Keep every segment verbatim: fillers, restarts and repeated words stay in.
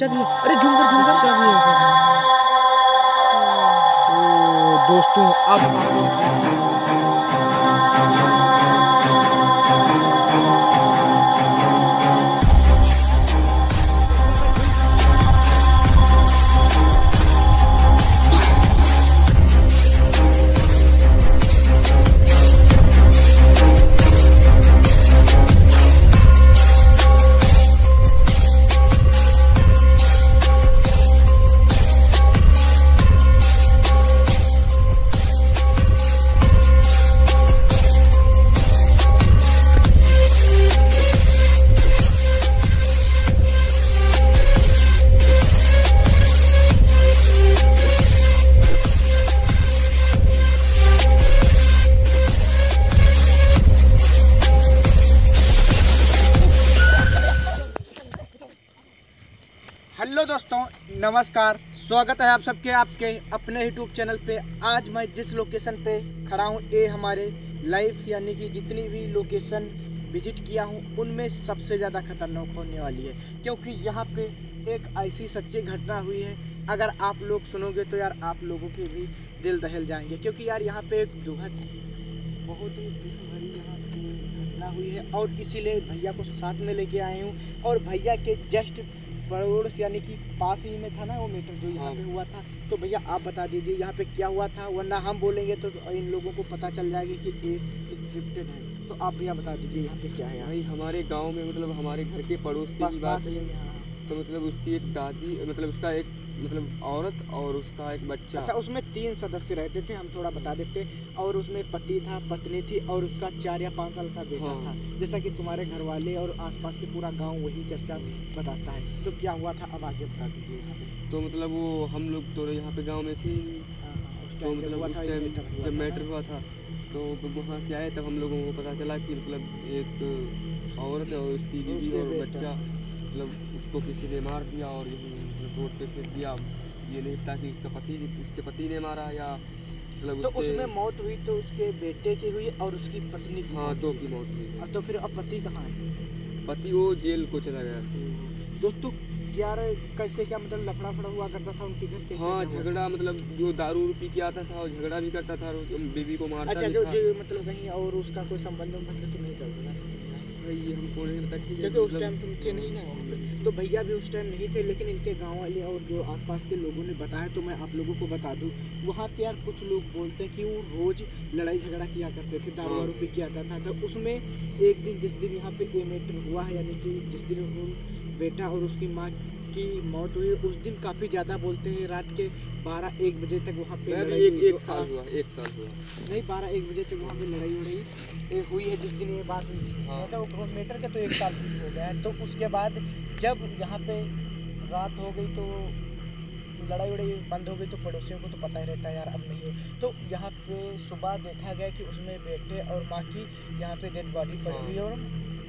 बच्चा भी है। अरे झुमकर झुमकर बच्चा भी है सर। ओ दोस्तों अब हेलो दोस्तों, नमस्कार। स्वागत है आप सबके आपके अपने यूट्यूब चैनल पे। आज मैं जिस लोकेशन पे खड़ा हूँ ये हमारे लाइफ यानी कि जितनी भी लोकेशन विजिट किया हूँ उनमें सबसे ज़्यादा खतरनाक होने वाली है, क्योंकि यहाँ पे एक ऐसी सच्ची घटना हुई है। अगर आप लोग सुनोगे तो यार आप लोगों के भी दिल दहल जाएंगे, क्योंकि यार यहाँ पे एक दुखद बहुत ही दुख भरी यहाँ पे घटना हुई है और इसीलिए भैया को साथ में लेके आए हूँ। और भैया के जस्ट पड़ोस यानी कि पास ही में था ना वो मीटर जो यहाँ पे हुआ था। तो भैया आप बता दीजिए यहाँ पे क्या हुआ था, वरना हम बोलेंगे तो इन लोगों को पता चल जाएगी कि ये स्क्रिप्टेड है। तो आप भैया बता दीजिए यहाँ पे क्या है। भाई हमारे गांव में मतलब हमारे घर के पड़ोस की बात है। तो मतलब उसकी एक दादी मतलब उसका एक मतलब औरत और उसका एक बच्चा। अच्छा, उसमें तीन सदस्य रहते थे, हम थोड़ा बता देते। और उसमें पति था, पत्नी थी और उसका चार या पाँच साल का बेटा हाँ। था। जैसा कि तुम्हारे घर वाले और आसपास के पूरा गांव वही चर्चा बताता है। तो क्या हुआ था अब आगे बता दीजिए यहाँ पे। तो मतलब वो हम लोग तो यहाँ पे गाँव में थे। तो मतलब उस टाइम जब मैटर हुआ था तो वहाँ से आए तब हम लोगों को पता चला कि मतलब एक औरत और उसकी बीवी और बच्चा मतलब उसको किसी ने मार दिया और यही रोड पे फेंक दिया। ये नहीं था कि उसका पति उसके पति ने मारा या मतलब तो उसमें मौत हुई तो उसके बेटे की हुई और उसकी पत्नी की। हाँ, दो की मौत हुई। तो फिर अब पति कहाँ है? पति वो जेल को चला गया। दोस्तों यार कैसे क्या मतलब लफड़ा फड़ा हुआ करता था उनके घर पे? हाँ, झगड़ा मतलब जो दारू पी के आता था और झगड़ा भी करता था, बीवी को मारता। अच्छा, जो जो मतलब कहीं और उसका कोई संबंध मतलब तो नहीं चलता था? ये हमको नहीं पता, ठीक है, क्योंकि उस टाइम तुम थे नहीं ना। तो भैया भी उस टाइम नहीं थे, लेकिन इनके गांव वाले और जो आसपास के लोगों ने बताया तो मैं आप लोगों को बता दूं। वहाँ पे यार कुछ लोग बोलते हैं कि वो रोज लड़ाई झगड़ा किया करते थे, दारू वारू पी के आता था। तो उसमें एक दिन जिस दिन यहाँ पे ये मैटर हुआ है यानी कि जिस दिन वो बेटा और उसकी माँ की मौत हुई उस दिन काफ़ी ज़्यादा बोलते हैं रात के बारह एक बजे तक वहाँ पे लड़ाई एक, एक साल हुआ एक साल हुआ नहीं बारह एक बजे तक वहाँ पे लड़ाई उड़ाई हुई है जिस दिन ये बात हुई। हाँ। तो मैटर के तो एक साल हो गया है। तो उसके बाद जब यहाँ पे रात हो गई तो लड़ाई उड़ाई बंद हो गई तो पड़ोसियों को तो पता ही रहता है यार अब नहीं हो। तो यहाँ पे सुबह देखा गया कि उसमें बेटे और माँ की यहाँ पे डेड बॉडी पड़ी हुई और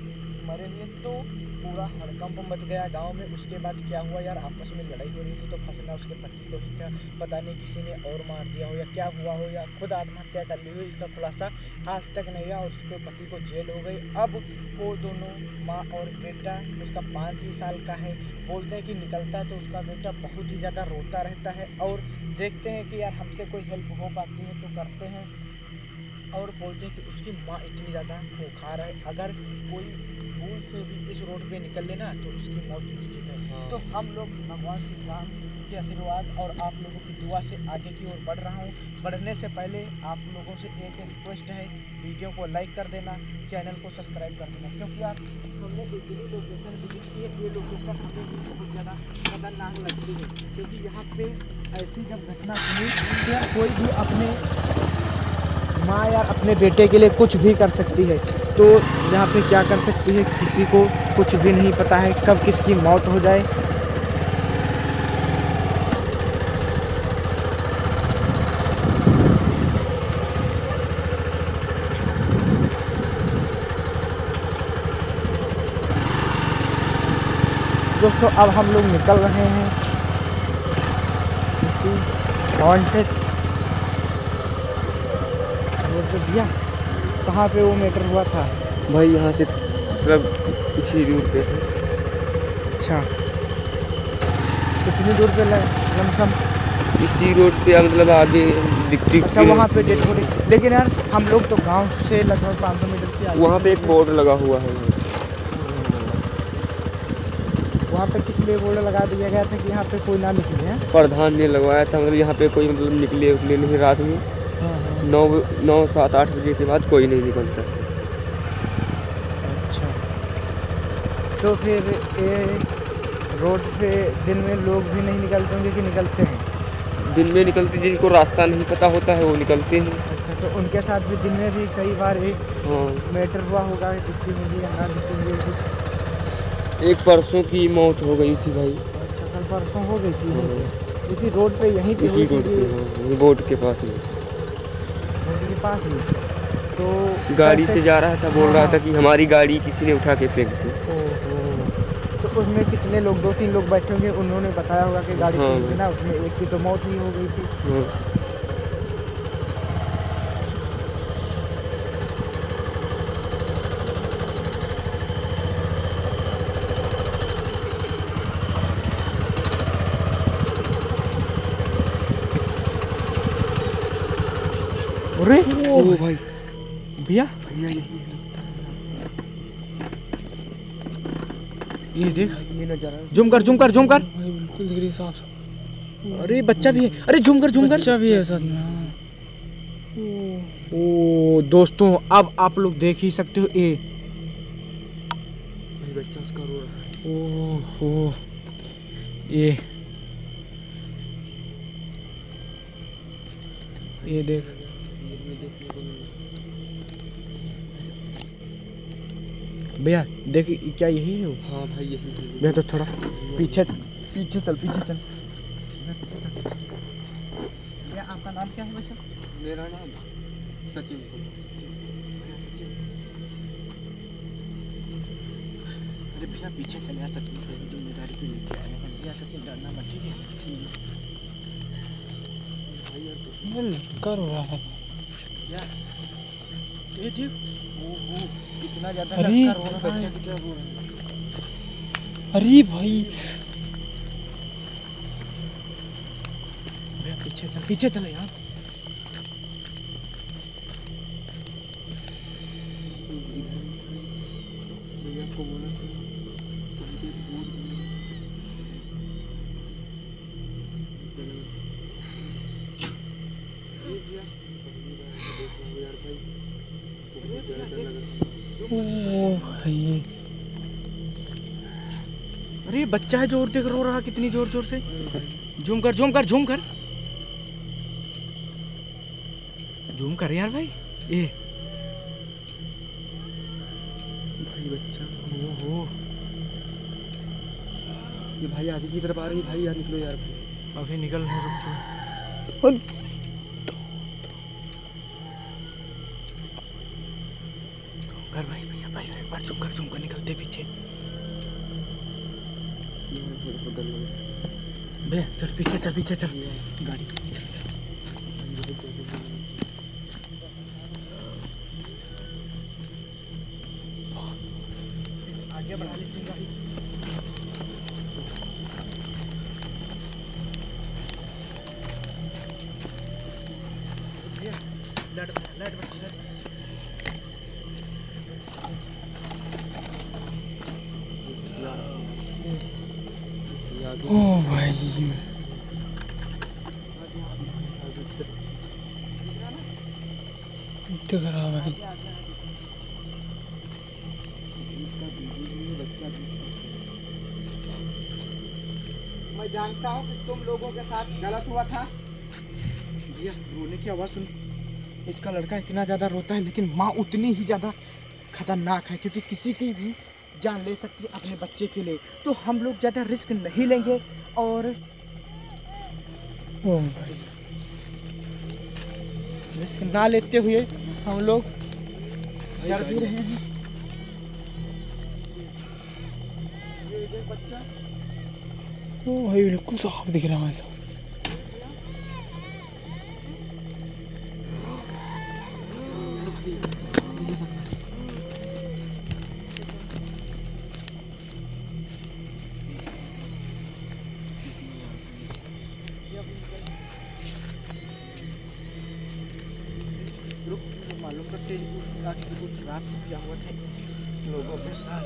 मरे हुए। तो पूरा हड़कंप मच गया गांव में। उसके बाद क्या हुआ यार, आपस में लड़ाई हो रही थी तो फंसना उसके पति को ही क्या पता नहीं किसी ने और मार दिया हो या क्या हुआ हो या खुद आत्महत्या कर ली हो, इसका खुलासा आज तक नहीं हुआ। और उसके पति को जेल हो गई। अब वो दोनों माँ और बेटा उसका पाँच ही साल का है, बोलते हैं कि निकलता है तो उसका बेटा बहुत ही ज़्यादा रोता रहता है और देखते हैं कि यार हमसे कोई हेल्प हो पाती है तो करते हैं। और बोलते हैं कि उसकी माँ इतनी ज़्यादा खुंखार है, अगर कोई भूल से भी इस रोड पे निकल लेना तो उसकी मौत निश्चित है। हाँ। तो हम लोग भगवान श्री राम के आशीर्वाद और आप लोगों की दुआ से आगे की ओर बढ़ रहा हूँ। बढ़ने से पहले आप लोगों से एक रिक्वेस्ट है, वीडियो को लाइक कर देना, चैनल को सब्सक्राइब कर देना, क्योंकि यार हमने एक ही लोकेशन विजिट की है। ये लोकेशन हमें भी बहुत ज़्यादा खतरनाक लगती है, क्योंकि यहाँ पे ऐसी जब घटना हुई तो यार कोई भी अपने माँ यार अपने बेटे के लिए कुछ भी कर सकती है। तो यहाँ पे क्या कर सकती है किसी को कुछ भी नहीं पता है, कब किसकी मौत हो जाए। दोस्तों अब हम लोग निकल रहे हैं इसी हॉन्टेड तो भैया कहाँ पे वो मैटर हुआ था? भाई यहाँ से मतलब कुछ ही दूर पे। अच्छा कितनी दूर पे लमसम? इसी रोड पे मतलब आगे दिखती। अच्छा वहाँ पे डेड बॉडी, लेकिन यार हम लोग तो गांव से लगभग पाँच सौ मीटर की आगे। वहाँ पे एक बोर्ड लगा हुआ है। वहाँ पे किस लिए बोर्ड लगा दिया गया था कि यहाँ पे कोई ना निकले हैं? प्रधान ने लगवाया था, मतलब यहाँ पे कोई मतलब निकले उकले नहीं रात में। हाँ हाँ। नौ नौ सात आठ बजे के बाद कोई नहीं निकलता। अच्छा, तो फिर ये रोड पे दिन में लोग भी नहीं निकलते होंगे कि निकलते हैं? दिन में निकलते, जिनको रास्ता नहीं पता होता है वो निकलते हैं। अच्छा, तो उनके साथ भी दिन में भी कई बार एक हाँ मैटर हुआ होगा, दिखती मुझे या ना दिखती मुझे? एक परसों की मौत हो गई थी भाई। अच्छा, कल परसों हो गई थी? हाँ। इसी रोड पे यहीं पे? इसी रोड पे, हाँ, बोर्ड के पास ही। रोड के पास ही? तो गाड़ी से जा रहा था, बोल रहा था कि हमारी गाड़ी किसी ने उठा के फेंक दी। ओहो, तो उसमें कितने लोग, दो तीन लोग बैठे होंगे, उन्होंने बताया होगा कि गाड़ी हाँ। फेंक दी ना, उसमें एक की तो मौत ही हो गई थी। हाँ। अरे ओ भाई, भैया भैया यही है। ये देख, ये नजारा जूम कर जूम कर जूम कर। भाई बिल्कुल दिख रही साफ। अरे बच्चा भी है, अरे जूम कर जूम कर। बच्चा भी है साथ में। हाँ। ओ दोस्तों, अब आप लोग देख ही सकते हो ये। भाई बच्चा उसका रो रहा है। ओहो, ये ये देख, भैया देख, क्या यही है? हाँ भाई यही है। भैया तो थोड़ा पीछे पीछे चल, पीछे चल। भैया आपका नाम क्या है वैसे? मेरा नाम सचिन। अरे भैया पीछे चल यार, सचिन को जिम्मेदारी पे लेके आए हैं भैया। सचिन डरना मत, ठीक है? भाई यार तो कर रहा है यार, ये देख। ओहो, इतना ज्यादा लड़का रो रहा है, बच्चा कितना रो रहा है। अरे भाई भैया पीछे चल, पीछे चल यार। भैया को बोला भाई, अरे बच्चा है जो देख रो रहा, कितनी जोर जोर से। जूम कर जूम कर जूम कर जूम कर यार भाई। ये भाई बच्चा। ओहो, ये भाई आगे की तरफ आ रही है। भाई यार निकलो यार। अभी निकल नहीं रुकते। कर भाई, भैया भाई एक बार जूम कर जूम कर, निकलते पीछे। भैया चल पीछे चल, पीछे चल गाड़ी। आगे बढ़ा लेते हैं गाड़ी। लाइट बढ़ा, लाइट बढ़ा, लाइट बढ़ा। ओ भाई दिख रहा भाई। मैं जानता हूँ कि तुम लोगों के साथ गलत हुआ था। भैया रोने की आवाज़ सुन। इसका लड़का इतना ज़्यादा रोता है, लेकिन माँ उतनी ही ज़्यादा खतरनाक है, क्योंकि किसी की भी जान ले सकती है अपने बच्चे के लिए। तो हम लोग ज़्यादा रिस्क नहीं लेंगे और ओ भाई रिस्क ना लेते हुए हम लोग चल भी रहे हैं। ये देख बच्चा, ओ भाई बिल्कुल साफ दिख रहा है। था कि कुछ रात को क्या हुआ था लोगों के साथ।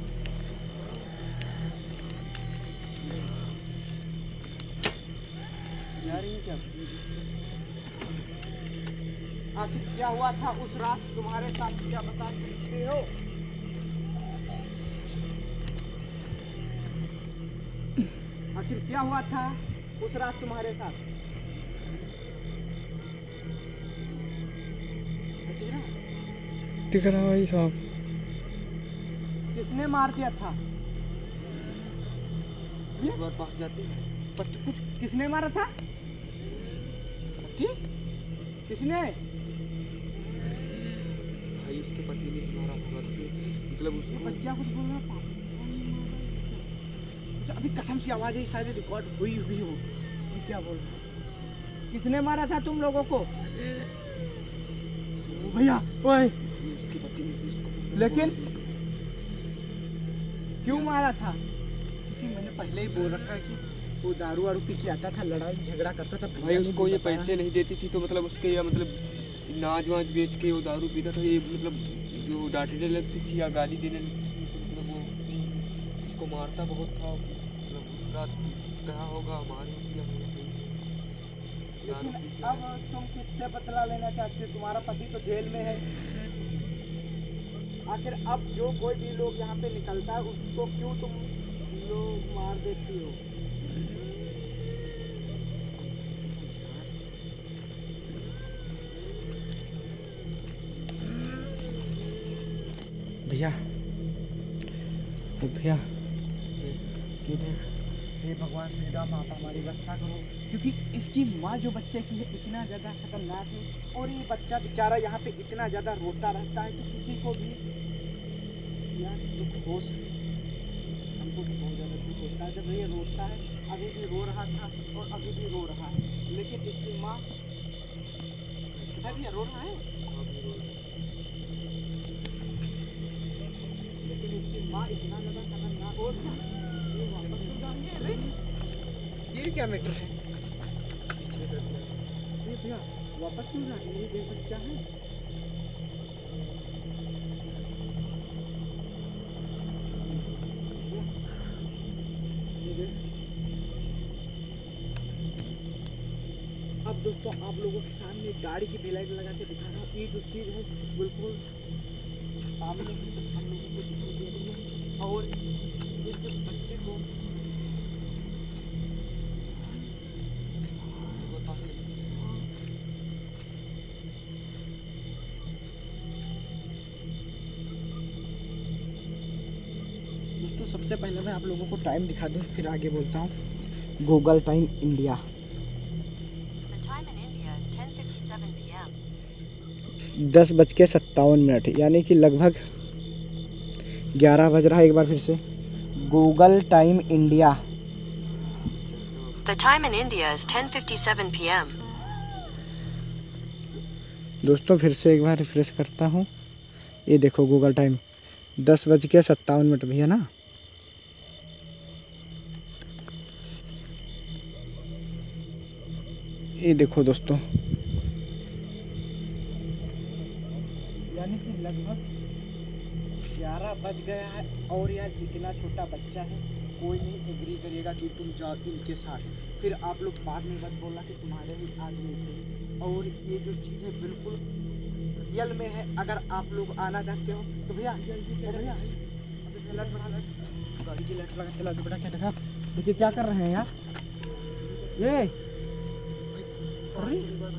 जा रही है क्या? आखिर क्या हुआ था उस रात तुम्हारे साथ, क्या बता सकते हो? आखिर क्या हुआ था उस रात तुम्हारे साथ? दिख रहा भाई साहब। किसने मार दिया था? एक बार पास जाते हैं। पर कुछ किसने मारा था? ठीक? किसने? भाई उसके पति ने मारा होगा, तो मतलब उसको बच्चा कुछ बोल रहा था। अभी कसम से आवाज है, शायद रिकॉर्ड हुई हुई हो। ये क्या बोल रहा है? किसने मारा था तुम लोगों को? भैया ओए, उसके पति ने उसको लेकिन क्यों मारा था? क्योंकि मैंने पहले ही बोल रखा है कि वो दारू वारू पी के आता था, लड़ाई झगड़ा करता था। भाई उसको ये पैसे नहीं देती थी, तो मतलब उसके या मतलब नाच वाच बेच के वो दारू पीता था। ये मतलब जो डांटने लगती थी या गाली देने लगती थी, तो मतलब वो उसको मारता बहुत था। मतलब उस रात कहा होगा मारी होगी या नहीं। लेकिन अब तुम किससे बदला लेना चाहते हो? तुम्हारा पति तो जेल में है। आखिर अब जो कोई भी लोग यहाँ पे निकलता है उसको क्यों तुम लोग मार देती हो? भैया भैया हे भगवान श्री राम, आप हमारी रक्षा करो, क्योंकि इसकी माँ जो बच्चे की है इतना ज़्यादा खतरनाक है, और ये बच्चा बेचारा यहाँ पे इतना ज़्यादा रोता रहता है कि किसी को भी यार दुख हो। हमको भी बहुत ज़्यादा दुख होता है जब ये रोता है। अभी भी रो रहा था और अभी भी रो रहा है, लेकिन इसकी माँ है भैया रो रहा है, लेकिन इसकी माँ इतना ज़्यादा खतरनाक हो गया। ये वापस क्यों जा रही है? अरे ये क्या मैटर है? ये भैया वापस क्यों जा रही है? ये बच्चा है। अब दोस्तों आप लोगों के सामने गाड़ी की बेलाइट लगा के दिखा रहा हूँ। ये जो चीज़ है बिल्कुल सामने हम लोगों को दिखाई दे रही है, और इस बच्चे को दोस्तों सबसे पहले मैं आप लोगों को टाइम दिखा दूं, फिर आगे बोलता हूँ। गूगल टाइम इंडिया, दस बज के सत्तावन मिनट यानी कि लगभग ग्यारह बज रहा है। एक बार फिर से Google time India. The time in India is ten fifty-seven p m दोस्तों फिर से एक बार रिफ्रेश करता हूँ। ये देखो गूगल टाइम दस बज के सत्तावन मिनट भैया ना। ये देखो दोस्तों, यानी कि लगभग ग्यारह बज गया है, और यार इतना छोटा बच्चा है, कोई नहीं एग्री करेगा कि तुम जाओ इनके साथ। फिर आप लोग बाद में मत बोलना कि तुम्हारे ही आदमी थे। और ये जो चीज़ है बिल्कुल रियल में है। अगर आप लोग आना चाहते हो तो भैया भैया लाइट बढ़ा, लाइट गाड़ी की लाइट लगा चला बेटा। क्या देखा देखिए क्या कर रहे हैं यार ये? अरे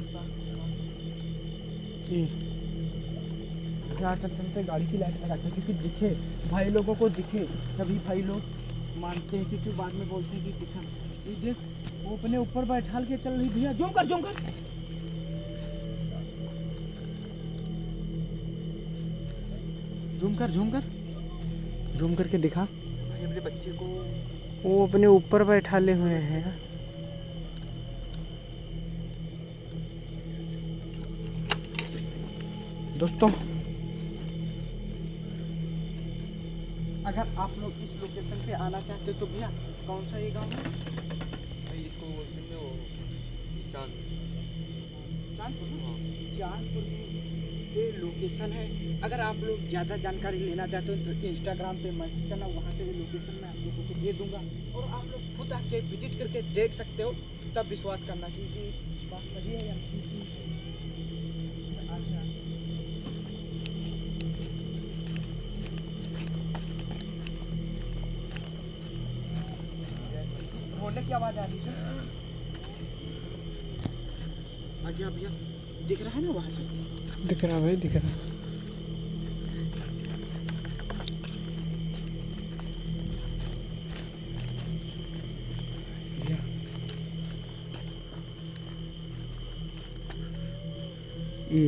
ये यहाँ चल चलते गाड़ी की लाइट लगाते हैं, क्योंकि दिखे भाई लोगों को, दिखे तभी भाई लोग मानते हैं, क्योंकि बाद में बोलते हैं कि दिखा। ये देख वो अपने ऊपर बैठाल के चल रही। भैया जूम कर जूम कर जूम कर जूम कर जूम करके दिखा। अपने बच्चे को वो अपने ऊपर बैठाले हुए हैं। दोस्तों अगर आप लोग इस लोकेशन पे आना चाहते हो तो भैया कौन सा ये गाँव है? भाई इसको बोलते हैं वो चांद चांदपुर। चांदपुर में ये लोकेशन है। अगर आप लोग ज़्यादा जानकारी लेना चाहते हो तो इंस्टाग्राम पे मैसेज करना, वहाँ पे भी लोकेशन मैं आप लोगों को दे दूँगा और आप लोग खुद आके विजिट करके देख सकते हो, तब विश्वास करना कि ये बात सही है या नहीं। बोलने की आवाज़ आ रही है, आ गया भैया, दिख रहा है ना वहाँ से? दिख रहा भाई, दिख रहा। ये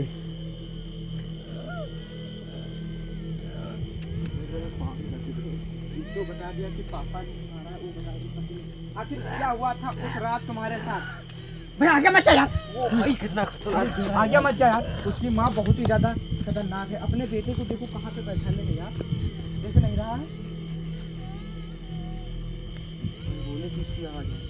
तो बता दिया कि पापा ने मारा, वो बता दिया आखिर क्या हुआ था उस रात तुम्हारे साथ। भाई आगे मत जा यार, वो भाई कितना खतरनाक, आगे मत जा यार। उसकी माँ बहुत ही ज़्यादा खतरनाक है। अपने बेटे को देखो कहाँ पे बैठाने में यार, जैसे नहीं रहा है। बोले कि इसकी आवाज़ है।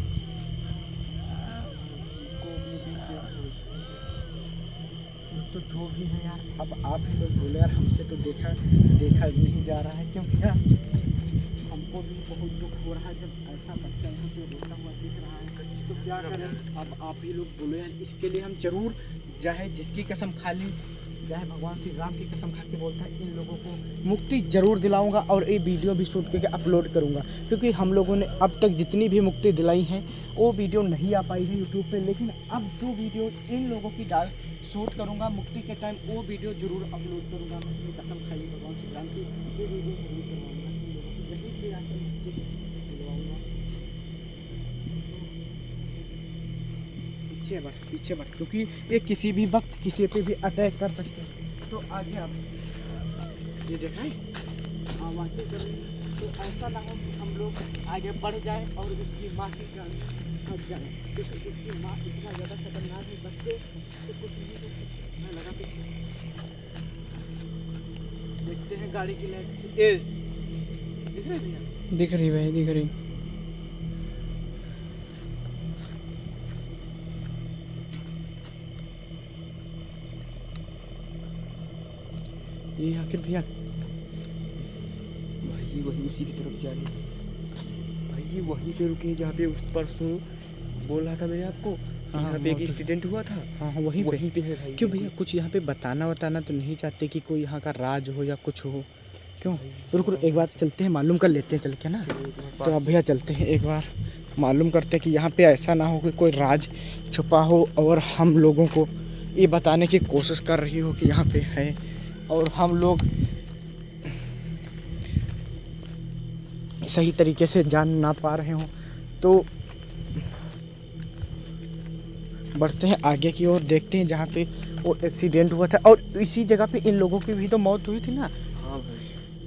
तो जो भी है यार, अब आप ही लोग बोले यार, हमसे तो देखा देखा नहीं जा रहा है, क्योंकि यार हमको भी बहुत दुख हो रहा है जब ऐसा बच्चा यहाँ पे रोता हुआ दिख रहा है। तो क्या करें, अब आप ही लोग बोलो यार। इसके लिए हम जरूर, चाहे जिसकी कसम खा ली, चाहे भगवान श्री राम की कसम खा के बोलता है, इन लोगों को मुक्ति जरूर दिलाऊंगा और ये वीडियो भी शूट करके अपलोड करूंगा। क्योंकि हम लोगों ने अब तक जितनी भी मुक्ति दिलाई हैं वो वीडियो नहीं आ पाई है यूट्यूब पे, लेकिन अब जो वीडियो इन लोगों की डाल शूट करूंगा मुक्ति के टाइम, वो वीडियो जरूर अपलोड करूंगा। मैं अपनी कसम खाई भगवान श्री राम की, ये वीडियो जरूर करवाऊंगा इन लोगों की, यही पे आकर मुक्ति दिलवाऊंगा। पीछे बढ़, पीछे बढ़, क्योंकि ये किसी भी वक्त किसी पे भी अटैक कर सकते हैं। तो आगे आप ये देखा है आवाज़ें कर रही हैं, तो ऐसा ना हो कि हम लोग आगे बढ़ जाए और उसकी माँ की जान फंस जाए, क्योंकि उसकी माँ इतना ज़्यादा खतरनाक है, बच्चे तो कुछ नहीं कर सकते। मैं लगा पीछे, देखते हैं गाड़ी की लाइट से। ए दिख रही है, दिख रही भाई, दिख रही। ये आखिर भैया भाई वही उसी की तरफ जा रही है भाई, वहीं पे रुके जहाँ पे उस परसों बोल रहा था मैंने आपको, हाँ, यहाँ पे एक वो तो- एक्सीडेंट हुआ था। हाँ हाँ वहीं पे। वहीं पे है भाई। क्यों भैया, कुछ यहाँ पे बताना बताना तो नहीं चाहते कि कोई यहाँ का राज हो या कुछ हो? क्यों? रुक रुक, एक बार चलते हैं, मालूम कर लेते हैं चल के ना। तो अब भैया चलते हैं, एक बार मालूम करते हैं कि यहाँ पे ऐसा ना हो कि कोई राज छुपा हो और हम लोगों को ये बताने की कोशिश कर रही हो कि यहाँ पे है और हम लोग सही तरीके से जान ना पा रहे हों। तो बढ़ते हैं आगे की ओर, देखते हैं जहाँ पे वो एक्सीडेंट हुआ था और इसी जगह पे इन लोगों की भी तो मौत हुई थी ना। हाँ भाई,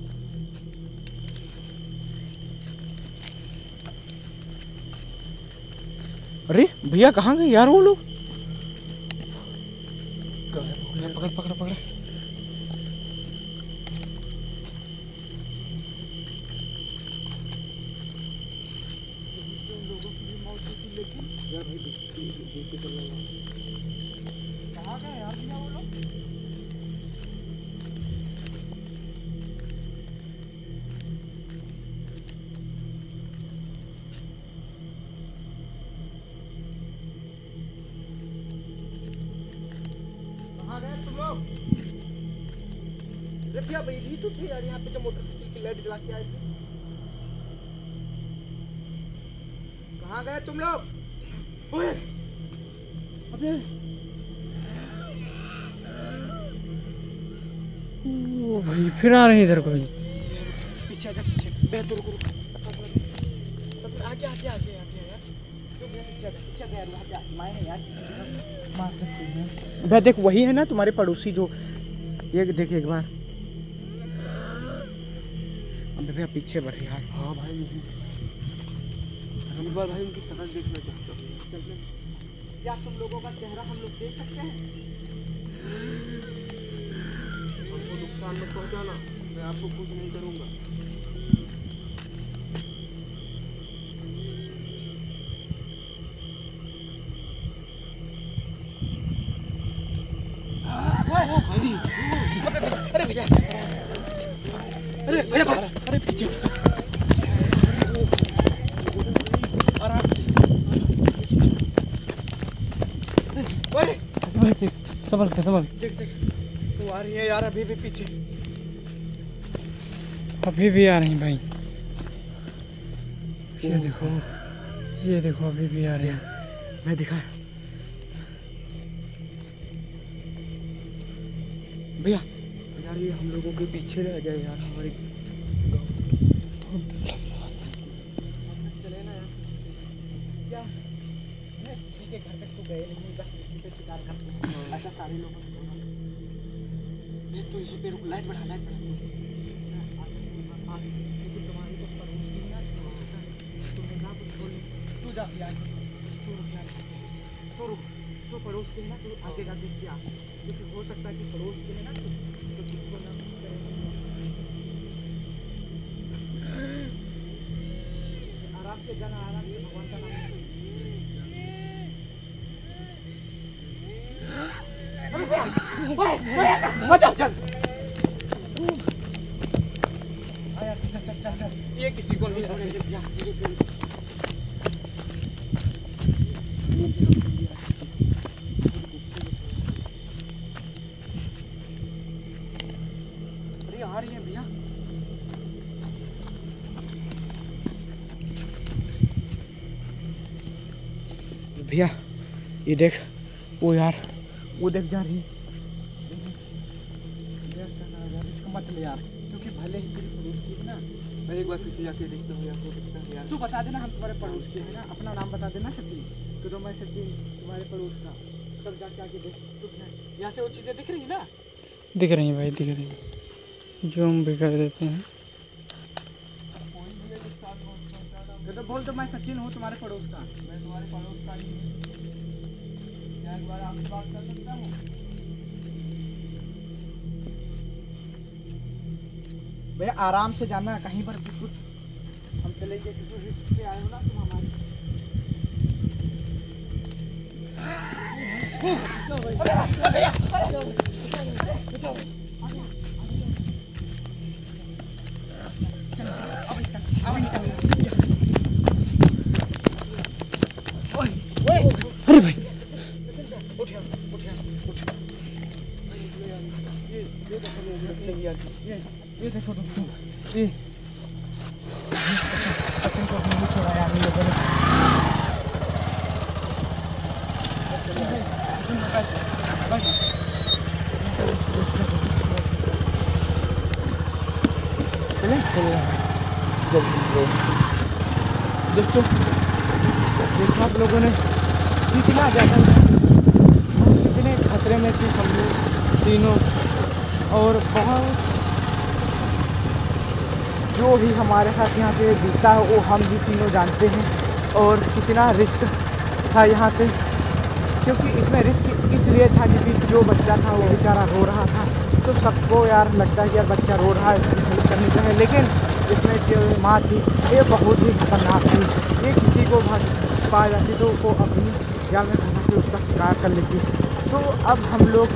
अरे भैया कहाँ गए यार वो लोग? पकड़ पकड़ पकड़। कहाँ गए यार भैया वो लोग? कहाँ गए तुम लोग? अरे भैया भाई भी तो थे यार यहाँ पे, जो मोटरसाइकिल की लाइट जला के आए थे। कहाँ गए तुम लोग? ओए! अबे ओ भाई फिर आ रहे हैं इधर को भाई। पीछे आजा, पीछे बेहतर रुको रुको, सब आगे आगे आगे आगे यार, क्यों मेरे पीछे आजा, पीछे आजा यार, वहाँ पे माए हैं यार, मार सकते हैं। भैया देख वही है ना तुम्हारे पड़ोसी जो, ये देख एक बार। अबे भैया पीछे बढ़ यार। हाँ भाई, हम बार भाई उनकी शक्ल देखना चाहता हूँ। क्या तुम लोगों का चेहरा हम लोग देख सकते हैं? हमको नुकसान मत पहुँचाना, मैं आपको कुछ नहीं करूँगा। भाई संभल के संभल। देख देख वो आ रही है यार अभी भी पीछे। अभी भी आ रही भाई। ये देखो ये देखो अभी भी आ रही है। मैं दिखा भैया यार ये हम लोगों के पीछे रह जाए यार हमारे चले ना यार। क्या किसी के घर तक तो गए नहीं बस यहीं पे शिकार करते हैं ऐसा सारे लोगों ने बोला। ये तो यहीं पे रुक लाइट बढ़ा लाइट बढ़ा तुम्हारी तो पड़ोसी ना तुम्हें ना कुछ बोल तू जा यार तू रुक यार तू रुक तो पड़ोस के ना तू आगे जा देख आ क्योंकि हो सकता है कि पड़ोस के ना तो तो किसको ना आराम से जाना आराम से भगवान का नाम चल चल आया चल चल चल चल ये किसी को नहीं छोड़ेंगे। अरे आ रही है भैया भैया ये देख वो यार वो देख जा रही है। इसको मत ले यार क्योंकि भले ही तेरी पड़ोस की है ना। मैं एक बार किसी जाके देखता हूँ यार हो सकता है यार। तू बता देना हम तुम्हारे पड़ोस के हैं ना अपना नाम बता देना सचिन तो, तो मैं सचिन तुम्हारे पड़ोस का तब जाके आगे देख तू यहाँ से वो चीज़ें दिख रही है ना। दिख रही है भाई दिख रही है। जूम भी कर देते हैं। तो बोल तो मैं सचिन हूँ तुम्हारे पड़ोस का। मैं तुम्हारे पड़ोस का ही क्या एक बार आपसे बात कर सकता हूँ। भैया आराम से जाना कहीं पर भी कुछ हम चलेंगे क्योंकि रिस्क पे आए हो ना तुम हमारे। अरे भाई उठ यार उठ यार उठ। ये ये देखो ये ये देखो दोस्तों ये सचिन को हमने छोड़ा यार इन लोगों ने। चले चले दोस्तों देखो आप लोगों ने कितना ज़्यादा कितने खतरे में थे हम लोग तीनों और बहुत जो भी हमारे साथ यहाँ पे बीता है वो हम भी तीनों जानते हैं और कितना रिस्क था यहाँ पे क्योंकि इसमें रिस्क इसलिए था क्योंकि जो बच्चा था वो बेचारा रो रहा था तो सबको यार लगता है कि यार बच्चा रो रहा है इसकी हेल्प करनी चाहिए लेकिन इसमें जो माँ थी ये बहुत ही खतरनाक थी। ये किसी को भाग पा जाती तो वो अपनी जाल में फंसा के उसका शिकार कर लेती। तो अब हम लोग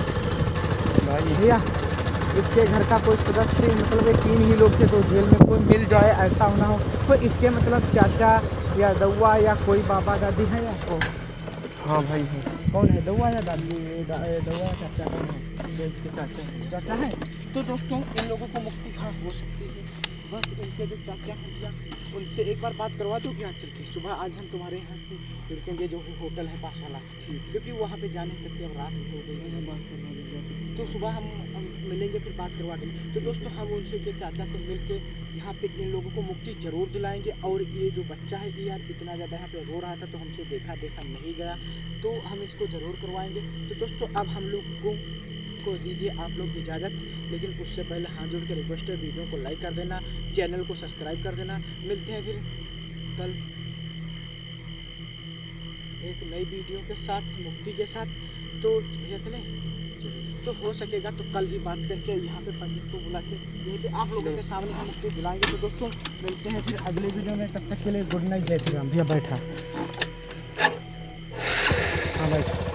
भैया इसके घर का कोई सदस्य मतलब ये तीन ही लोग थे तो जेल में कोई मिल जाए ऐसा होना हो तो इसके मतलब चाचा या दौआ या कोई बाबा दादी है या को हाँ भाई है। कौन है दौआ या दादी दा, दौआ चाचा कौन है जो इसके चाचा है चाचा है तो दोस्तों इन लोगों को मुक्ति हाँ हो सकती है बस इनके जो चाचा हैं भैया उनसे एक बार बात करवा दो कि आज चल के सुबह आज हम तुम्हारे यहाँ पे रुकेंगे जो होटल है पास वाला क्योंकि वहाँ पे जा नहीं सकते अब रात हो गई है बात करवा देंगे तो सुबह हम, हम मिलेंगे फिर बात करवा देंगे। तो दोस्तों हम उनसे के चाचा से मिल के यहाँ पे इन लोगों को मुक्ति ज़रूर दिलाएंगे। और ये जो बच्चा है कि यार इतना ज़्यादा यहाँ पे रो रहा था तो हमसे देखा देखा नहीं गया तो हम इसको ज़रूर करवाएंगे। तो दोस्तों अब हम लोग को को दीजिए आप लोग इजाज़त लेकिन उससे पहले हाथ जोड़ के रिक्वेस्ट है वीडियो को लाइक कर देना चैनल को सब्सक्राइब कर देना। मिलते हैं फिर कल एक नई वीडियो के साथ मुक्ति के साथ। तो भैया चले तो हो सकेगा तो कल ही बात करके यहाँ पे पंडित को बुला के यहीं पे आप लोगों के सामने हम मुक्ति दिलाएंगे। तो दोस्तों मिलते हैं फिर अगले वीडियो में तब तक के लिए गुड नाइट जय श्री राम। भैया बैठा हाँ बैठा।